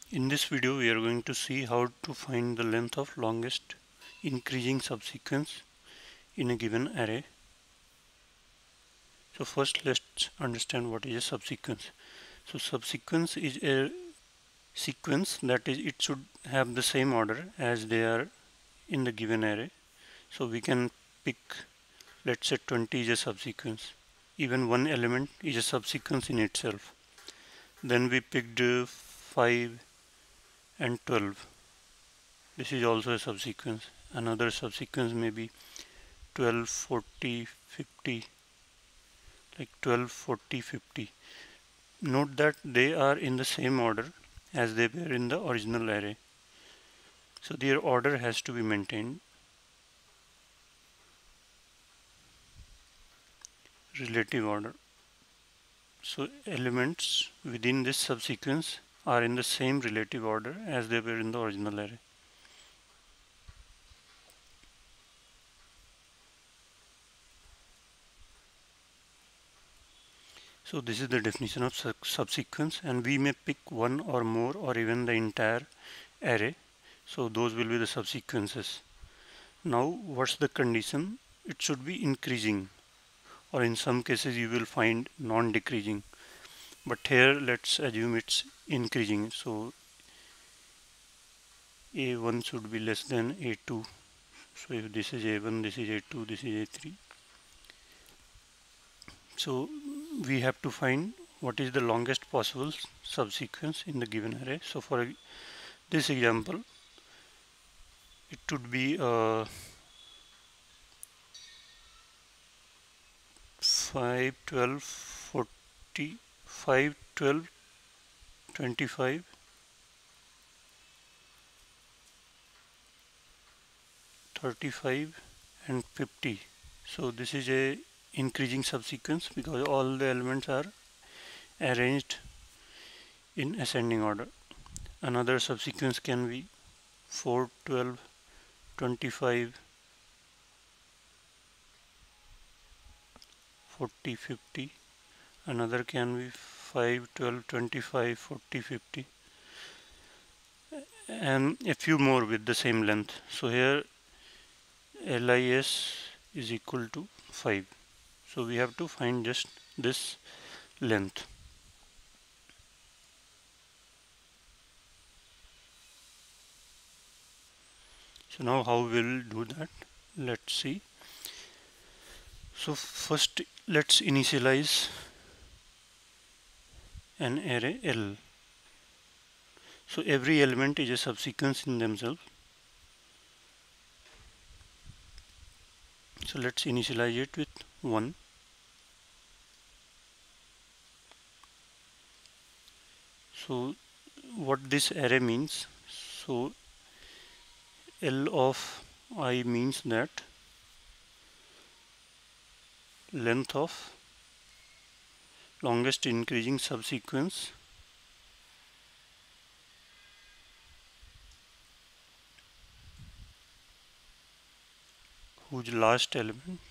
In this video we are going to see how to find the length of longest increasing subsequence in a given array. So first let's understand what is a subsequence. So subsequence is a sequence, that is it should have the same order as they are in the given array. So we can pick, let's say 20 is a subsequence. Even one element is a subsequence in itself. Then we picked 5 and 12. This is also a subsequence. Another subsequence may be 12, 40, 50, like 12, 40, 50. Note that they are in the same order as they were in the original array. So their order has to be maintained. Relative order. So elements within this subsequence are in the same relative order as they were in the original array. So this is the definition of subsequence, and we may pick one or more or even the entire array. So those will be the subsequences. Now what's the condition? It should be increasing, or in some cases you will find non-decreasing. But here let's assume it's increasing. So A1 should be less than A2. So if this is A1, this is A2, this is A3. So we have to find what is the longest possible subsequence in the given array. So for this example, it would be 5, 12, 40, 5, 12, 25, 35 and 50. So this is a increasing subsequence because all the elements are arranged in ascending order. Another subsequence can be 4, 12, 25, 40, 50. Another can be 5, 12, 25, 40, 50, and a few more with the same length. So here LIS is equal to 5. So we have to find just this length. So now how we'll do that? Let's see. So first let's initialize an array L. So every element is a subsequence in themselves. So let's initialize it with 1. So what this array means, so L of I means that length of longest increasing subsequence whose last element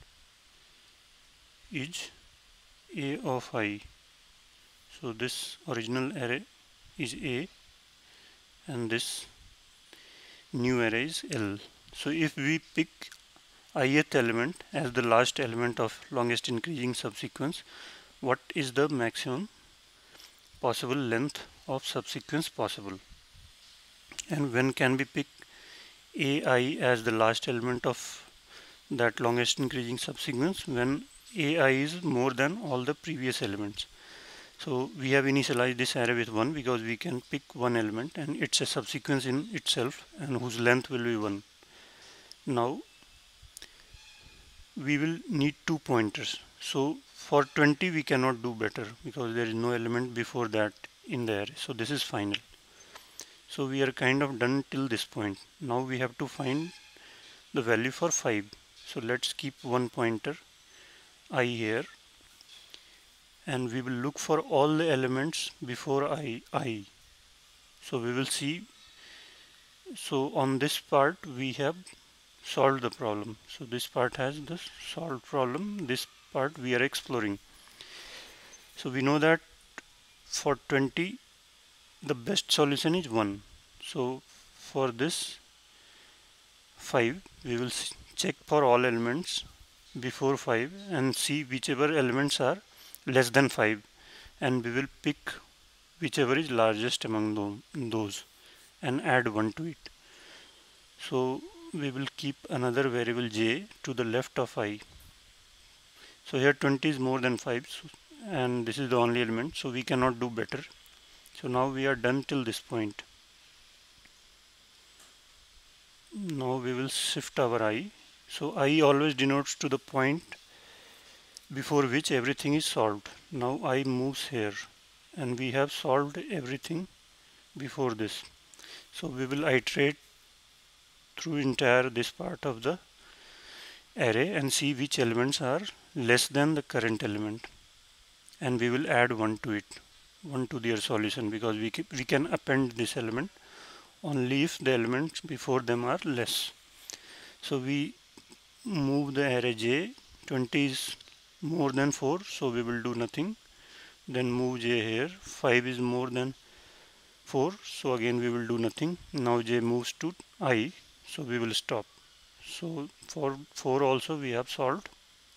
is A of I. So this original array is A and this new array is L. So if we pick ith element as the last element of longest increasing subsequence, what is the maximum possible length of subsequence possible? And when can we pick AI as the last element of that longest increasing subsequence? When AI is more than all the previous elements. So we have initialized this array with 1 because we can pick one element and it's a subsequence in itself and whose length will be 1. Now we will need 2 pointers. So for 20 we cannot do better because there is no element before that in the array. So this is final. So we are kind of done till this point. Now we have to find the value for 5. So let's keep one pointer I here, and we will look for all the elements before I. So we will see. So on this part we have solved the problem. So this part has the solved problem. This part we are exploring. So we know that for 20 the best solution is 1. So for this 5, we will check for all elements before 5 and see whichever elements are less than 5, and we will pick whichever is largest among those and add 1 to it. So we will keep another variable j to the left of I. So here 20 is more than 5, and this is the only element, so we cannot do better. So now we are done till this point. Now we will shift our I. So I always denotes to the point before which everything is solved. Now I moves here, and we have solved everything before this. So we will iterate through entire this part of the array and see which elements are less than the current element, and we will add 1 to it, 1 to their solution, because we can append this element only if the elements before them are less. So we move the array j. 20 is more than 4, so we will do nothing. Then move j here. 5 is more than 4, so again we will do nothing. Now j moves to I, so we will stop. So for 4 also we have solved.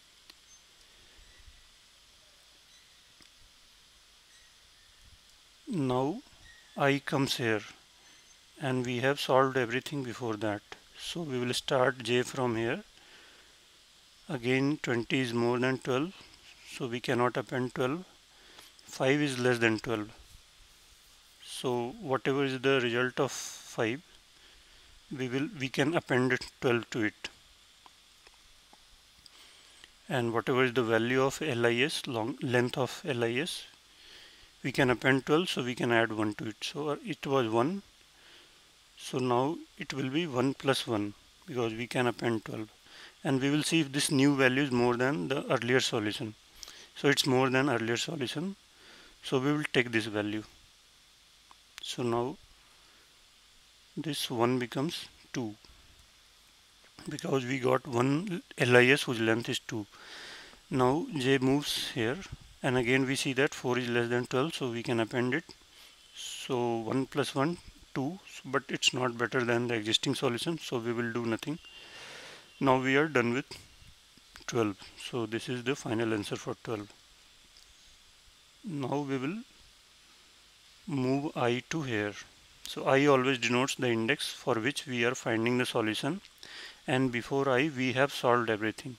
Now I comes here, and we have solved everything before that. So we will start j from here. Again 20 is more than 12, so we cannot append 12. 5 is less than 12. So whatever is the result of 5, we can append 12 to it. And whatever is the value of LIS, length of LIS, we can append 12, so we can add 1 to it. So it was 1. So now it will be 1 plus 1, because we can append 12. And we will see if this new value is more than the earlier solution. So it's more than earlier solution. So we will take this value. So now this 1 becomes 2, because we got one LIS whose length is 2. Now j moves here, and again we see that 4 is less than 12, so we can append it. So 1 plus 1, 2, but it's not better than the existing solution, so we will do nothing. Now we are done with 12. So this is the final answer for 12. Now we will move I to here. So I always denotes the index for which we are finding the solution, and before I we have solved everything.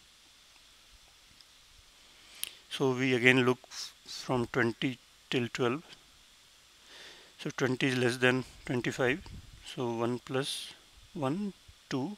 So we again look from 20 till 12. So 20 is less than 25. So 1 plus 1, 2.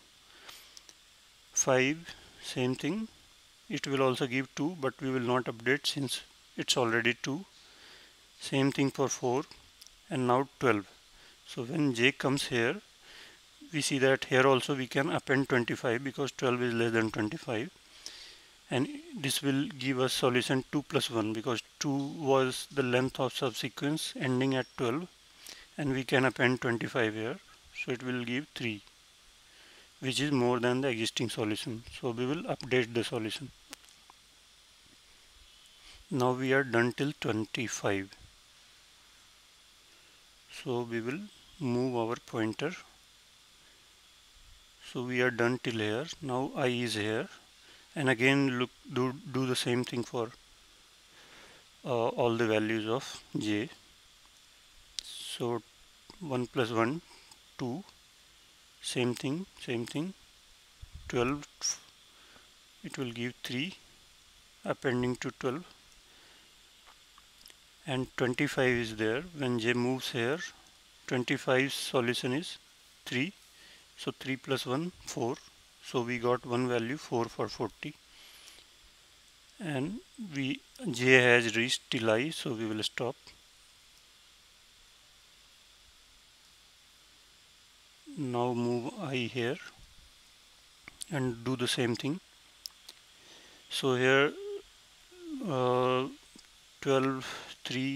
5, same thing. It will also give 2, but we will not update since it's already 2. Same thing for 4, and now 12. So when j comes here, we see that here also we can append 25, because 12 is less than 25. And this will give us solution 2 plus 1, because 2 was the length of subsequence ending at 12, and we can append 25 here, so it will give 3, which is more than the existing solution. So we will update the solution. Now we are done till 25. So we will move our pointer. So we are done till here. Now I is here, and again do the same thing for all the values of j. So 1 plus 1, 2, same thing, 12, it will give 3, appending to 12, and 25 is there. When j moves here, 25's solution is 3, so 3 plus 1, 4, so we got one value 4 for 40, and j has reached till I, so we will stop. Now move I here and do the same thing. So here 12, 3,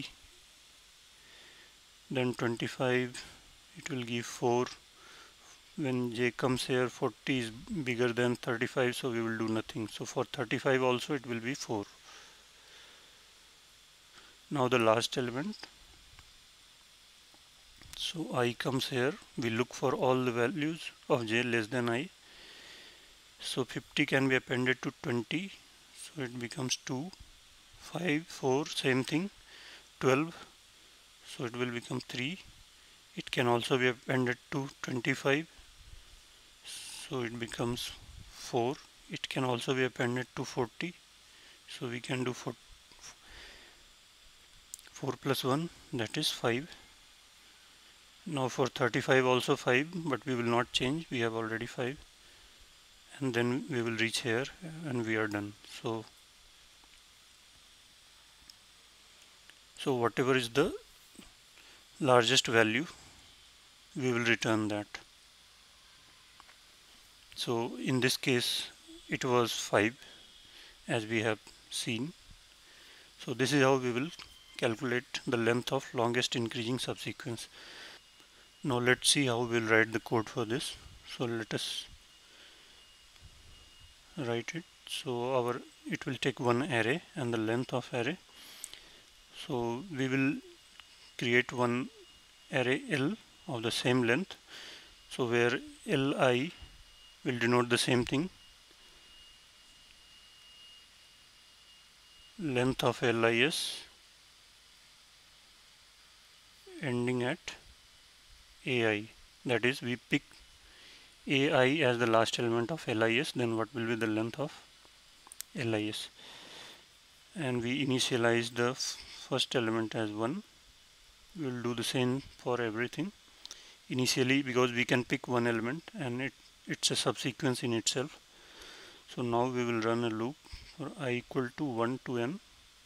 then 25, it will give 4. When j comes here, 40 is bigger than 35, so we will do nothing. So for 35 also it will be 4. Now the last element. So I comes here, we look for all the values of j less than I. So 50 can be appended to 20, so it becomes 2, 5, 4, same thing, 12, so it will become 3. It can also be appended to 25, so it becomes 4. It can also be appended to 40, so we can do 4 plus 1, that is 5. Now for 35 also 5, but we will not change, we have already 5. And then we will reach here and we are done. So whatever is the largest value, we will return that. So in this case it was 5, as we have seen. So this is how we will calculate the length of longest increasing subsequence. Now let's see how we'll write the code for this. So let us write it. So it will take one array and the length of array. So we will create one array L of the same length. So where Li will denote the same thing, length of lis ending at ai, that is we pick ai as the last element of lis, then what will be the length of lis, and we initialize the first element as 1. We will do the same for everything initially, because we can pick one element and it's a subsequence in itself. So now we will run a loop for I equal to 1 to n.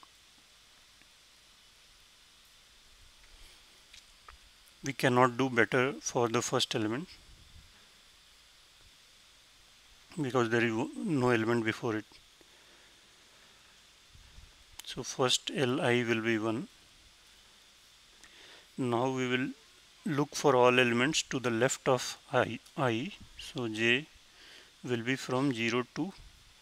We cannot do better for the first element because there is no element before it. So first Li will be 1. Now we will look for all elements to the left of I. So j will be from 0 to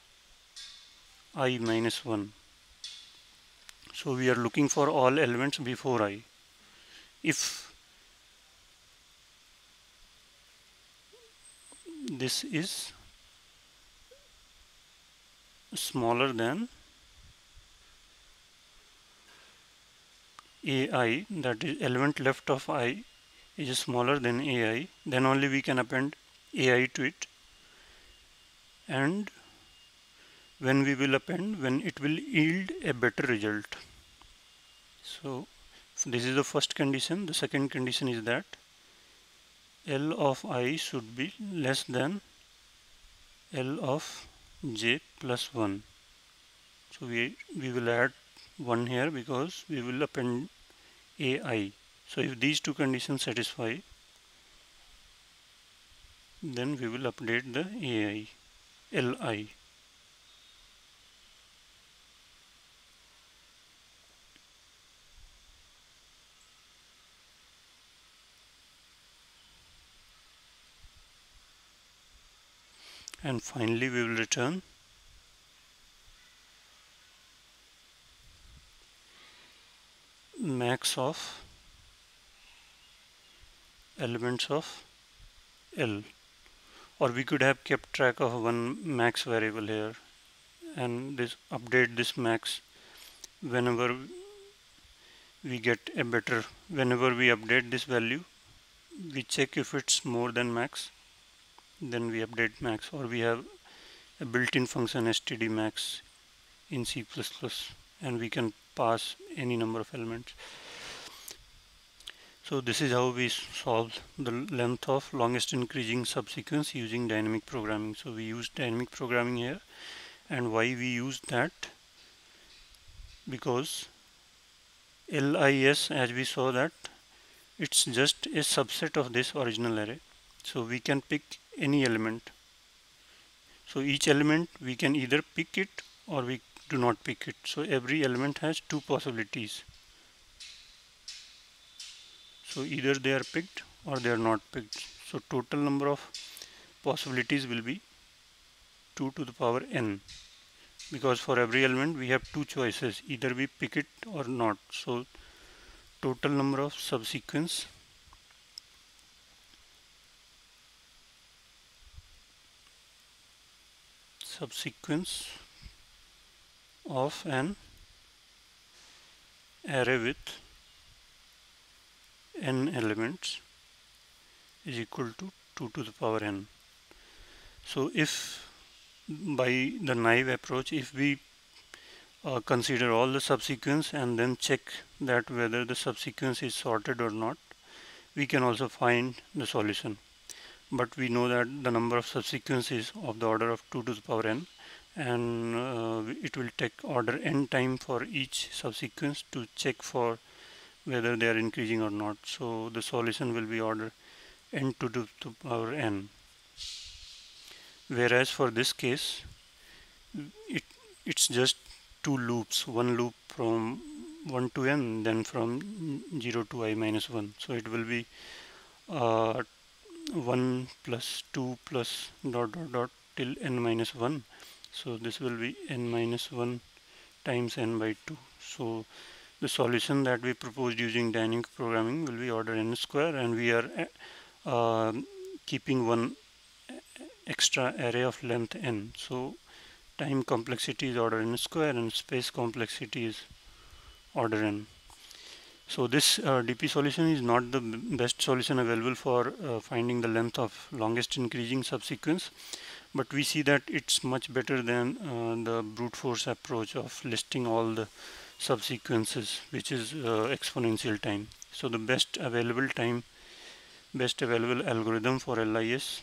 I minus 1. So we are looking for all elements before I. If this is smaller than ai, that is element left of I is smaller than ai, then only we can append ai to it. And when we will append, when it will yield a better result. So this is the first condition. The second condition is that L of I should be less than L of j plus 1. So we will add 1 here because we will append ai. So if these two conditions satisfy, then we will update the ai, Li. And finally we will return max of elements of L. Or we could have kept track of one max variable here and update this max whenever we get a better, whenever we update this value, we check if it's more than max, then we update max. Or we have a built-in function std max in C++, and we can pass any number of elements. So this is how we solve the length of longest increasing subsequence using dynamic programming. So we use dynamic programming here, and why we use that? Because LIS, as we saw, that it's just a subset of this original array. So we can pick any element. So each element we can either pick it or we do not pick it. So every element has two possibilities. So either they are picked or they are not picked. So total number of possibilities will be 2 to the power n, because for every element we have two choices, either we pick it or not. So total number of subsequence subsequence of an array with n elements is equal to 2 to the power n. So if by the naive approach, if we consider all the subsequence and then check that whether the subsequence is sorted or not, we can also find the solution. But we know that the number of subsequence is of the order of 2 to the power n, and it will take order n time for each subsequence to check for whether they are increasing or not. So the solution will be order n to the power n. Whereas for this case, it's just two loops, one loop from 1 to n, then from 0 to I minus 1. So it will be 1 plus 2 plus dot dot dot till n minus 1. So this will be n minus 1 times n by 2. So the solution that we proposed using dynamic programming will be order n square, and we are keeping one extra array of length n. So time complexity is order n square and space complexity is order n. So this DP solution is not the best solution available for finding the length of longest increasing subsequence, but we see that it's much better than the brute force approach of listing all the subsequences, which is exponential time. So the best available algorithm for LIS,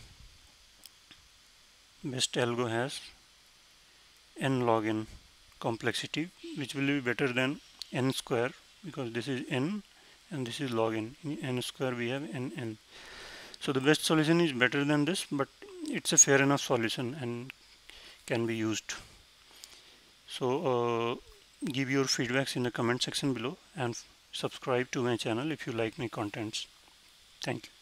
best algo has n log n complexity, which will be better than n square, because this is n and this is log n. In n square we have n. So the best solution is better than this, but it's a fair enough solution and can be used. So give your feedbacks in the comment section below and subscribe to my channel if you like my contents. Thank you.